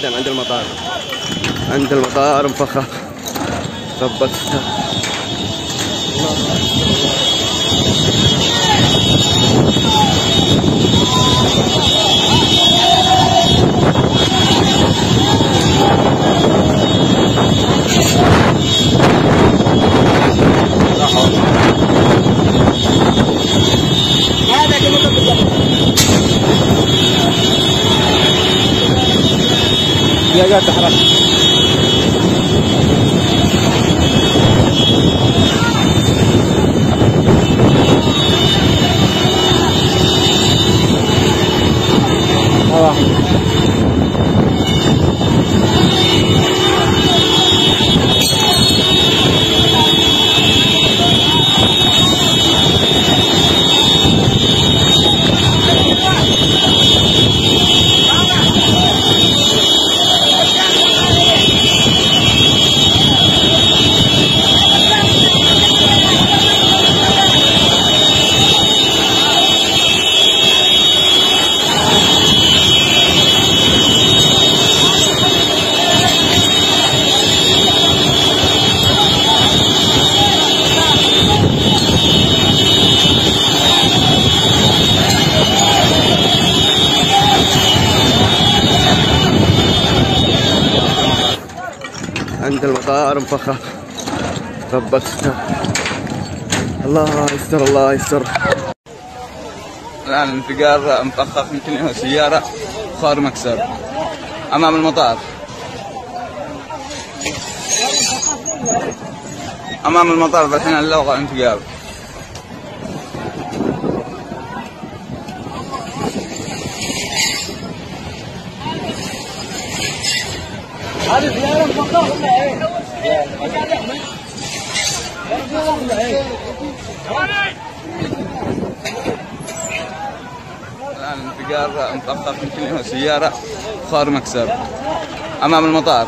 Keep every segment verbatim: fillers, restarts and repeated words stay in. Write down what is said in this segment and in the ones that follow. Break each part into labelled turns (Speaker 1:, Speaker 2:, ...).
Speaker 1: جدا عند المطار، عند المطار مفخخ ضبط. يا قاعد تحرك عند المطار مفخخ ضبط. الله يستر الله يستر.
Speaker 2: الآن انفجار مفخخ يمكن سيارة خار مكسر أمام المطار، أمام المطار الحين اللوغة انفجار.
Speaker 3: هذه سيارة مفخخة ولا ايه؟
Speaker 2: الآن انفجار مفخخ يمكن سيارة خار مكسر أمام المطار،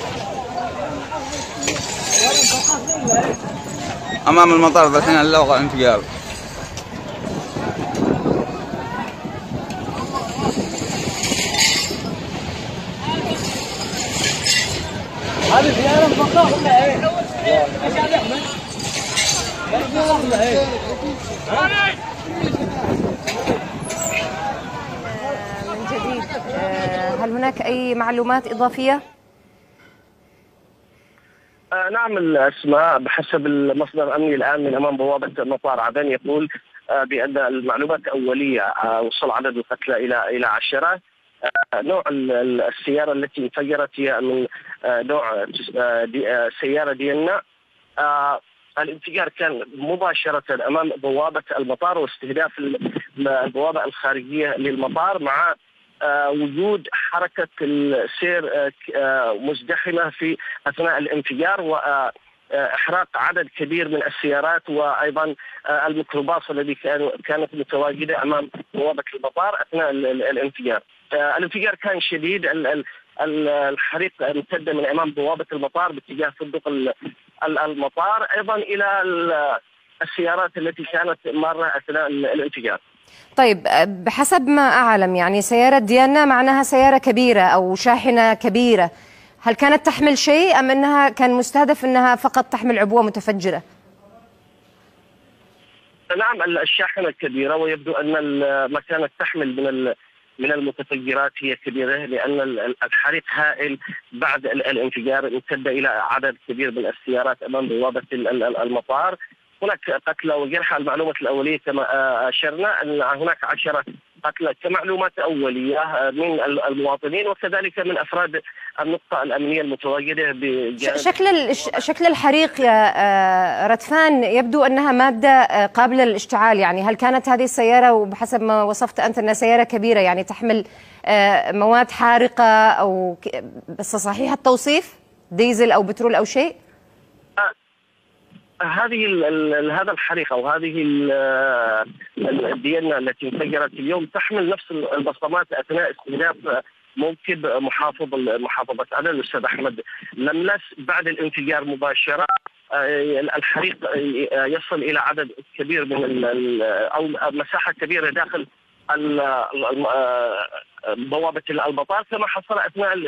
Speaker 2: أمام المطار الحين اللوغة انفجار.
Speaker 3: هذه سيارة مفخخة ولا ايه؟ ولا ايه؟
Speaker 4: من جديد، هل هناك أي معلومات إضافية؟
Speaker 5: آه نعم، الأسماء بحسب المصدر الأمني الآن من أمام بوابة مطار عدن يقول آه بأن المعلومات الأولية آه وصل عدد القتلى إلى إلى عشرة. آه نوع السيارة التي انفجرت هي من آه نوع آه دي آه سيارة دينا. آه الانفجار كان مباشرة أمام بوابة المطار واستهداف البوابة الخارجية للمطار مع آه وجود حركة السير آه مزدحمة في أثناء الانفجار وإحراق عدد كبير من السيارات وأيضا آه الميكروباص الذي كانت متواجدة أمام بوابة المطار أثناء الانفجار. آه الانفجار كان شديد. الحريق امتد من أمام بوابة المطار باتجاه فندق المطار أيضا إلى السيارات التي كانت مارة أثناء الانفجار.
Speaker 4: طيب، بحسب ما أعلم يعني سيارة ديانا معناها سيارة كبيرة أو شاحنة كبيرة، هل كانت تحمل شيء أم أنها كان مستهدف أنها فقط تحمل عبوة متفجرة؟
Speaker 5: نعم، الشاحنة كبيرة ويبدو أن ما كانت تحمل من من المتفجرات هي كبيرة، لأن الحريق هائل بعد الانفجار امتد إلى عدد كبير من السيارات أمام بوابة المطار. هناك قتلى وجرحى. المعلومة الأولية كما أشرنا أن هناك عشرة قتلى كمعلومات أولية من المواطنين وكذلك من أفراد النقطة الأمنية المتواجدة بجانب.
Speaker 4: شكل شكل الحريق يا ردفان يبدو أنها مادة قابلة للاشتعال، يعني هل كانت هذه السيارة وبحسب ما وصفت أنت أنها سيارة كبيرة يعني تحمل مواد حارقة أو بس صحيح التوصيف ديزل أو بترول أو شيء؟
Speaker 5: هذه هذا الحريق او هذه الدينا التي انفجرت اليوم تحمل نفس البصمات اثناء استهداف موكب محافظ محافظه عدن الاستاذ احمد لملس. بعد الانفجار مباشره الحريق يصل الى عدد كبير من او مساحه كبيره داخل بوابه المطار كما حصل اثناء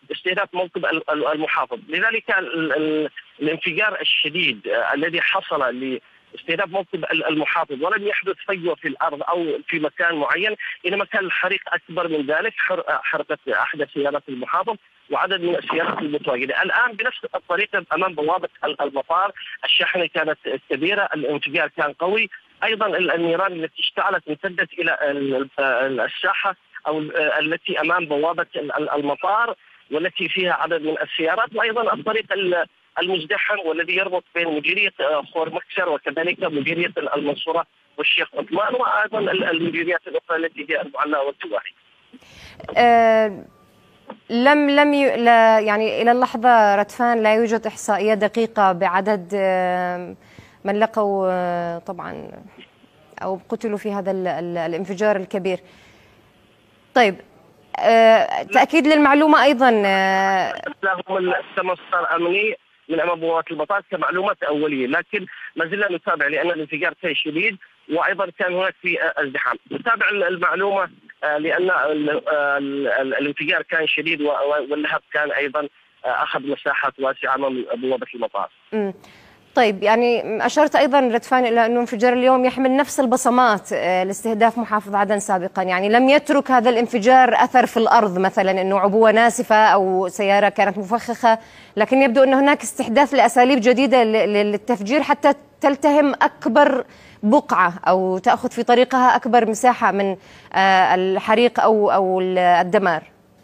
Speaker 5: استهداف موكب المحافظ. لذلك الانفجار الشديد الذي حصل لاستهداف موكب المحافظ ولم يحدث فجوه في الارض او في مكان معين، انما كان الحريق اكبر من ذلك، حرقت احدى سيارات المحافظ وعدد من السيارات المتواجده. الان بنفس الطريقه امام بوابه المطار الشاحنه كانت كبيره، الانفجار كان قوي، ايضا النيران التي اشتعلت امتدت الى الساحه او التي امام بوابه المطار والتي فيها عدد من السيارات، وايضا الطريق المزدحم والذي يربط بين مديريه خور مكسر وكذلك مديريه المنصوره والشيخ عثمان، وايضا المديريات الاخرى التي هي المعلى والتواهي.
Speaker 4: أه لم لم ي... لا يعني الى اللحظه ردفان لا يوجد احصائيه دقيقه بعدد من لقوا طبعا او قتلوا في هذا الانفجار الكبير. طيب أه تاكيد للمعلومه ايضا
Speaker 5: لهم التمصر امني من امام بوابه المطار كمعلومات اوليه، لكن ما زلنا نتابع لان الانفجار كان شديد وايضا كان هناك في ازدحام. نتابع المعلومه لان الانفجار كان شديد واللهب كان ايضا اخذ مساحات واسعه امام بوابه المطار.
Speaker 4: امم طيب يعني اشرت ايضا ردفان الى انه انفجار اليوم يحمل نفس البصمات لاستهداف محافظ عدن سابقا، يعني لم يترك هذا الانفجار اثر في الارض مثلا انه عبوه ناسفه او سياره كانت مفخخه، لكن يبدو ان هناك استحداث لاساليب جديده للتفجير حتى تلتهم اكبر بقعه او تاخذ في طريقها اكبر مساحه من الحريق او او الدمار.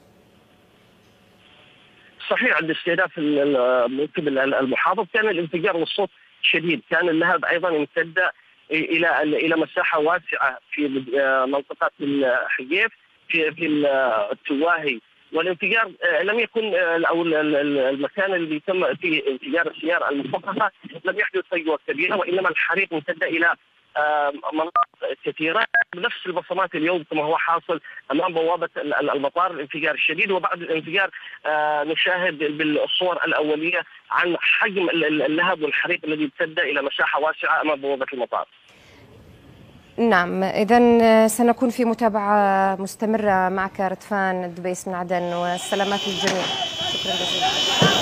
Speaker 5: صحيح، عند استهداف موكب المحافظ كان الانفجار والصوت شديد، كان اللهب ايضا امتد الى الى مساحه واسعه في منطقه الحجيف في في التواهي، والانفجار لم يكن او المكان اللي تم فيه انفجار السياره المفخخه لم يحدث فجوه كبيره، وانما الحريق امتد الى مناطق كثيره بنفس البصمات اليوم كما هو حاصل امام بوابه المطار. الانفجار الشديد وبعد الانفجار نشاهد بالصور الاوليه عن حجم اللهب والحريق الذي امتد الى مساحه واسعه امام بوابه المطار.
Speaker 4: نعم، إذا سنكون في متابعة مستمرة معك ردفان الدبيس من عدن، والسلامات للجميع. شكرا جزيلا.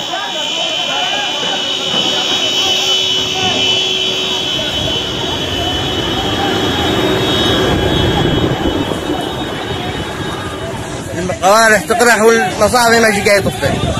Speaker 1: المقاوارح تقرح والمصاعب ما شي قاعد يطفي.